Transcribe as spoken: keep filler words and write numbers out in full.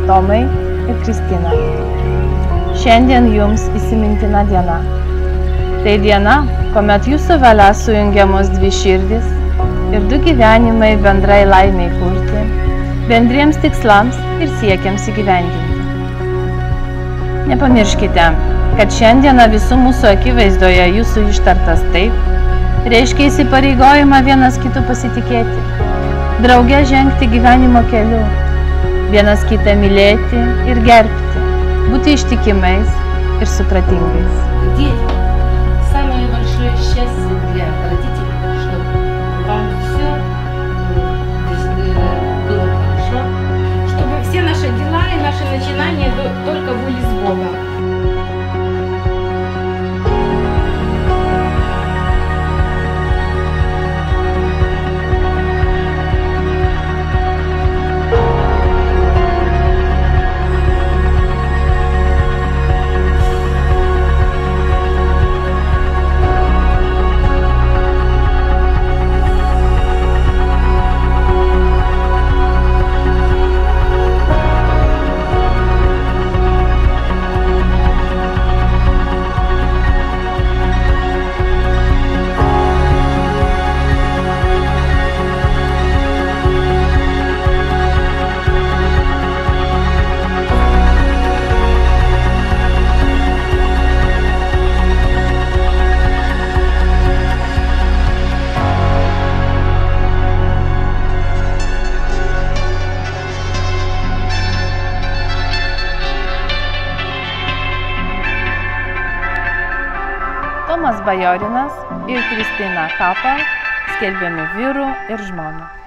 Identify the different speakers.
Speaker 1: Tomai ir Kristina. Šiandien jums įsimintina diena. Tai diena, kuomet jūsų valia sujungiamos dvi širdis ir du gyvenimai bendrai laimiai kurti, bendriems tikslams ir siekiams įgyvendinti. Nepamirškite, kad šiandieną visų mūsų akivaizdoje jūsų ištartas taip reiškia įsipareigojimą vienas kitų pasitikėti, drauge žengti gyvenimo keliu, vienas kitą mylėti ir gerbti, būti ištikimais ir supratingais.
Speaker 2: Дети, самое большое счастье для родителей, чтобы вам все было хорошо, чтобы все наши дела и наши начинания только были с Богом.
Speaker 1: Tomas Bajorinas ir Kristina Kapal skelbiami vyru ir žmona.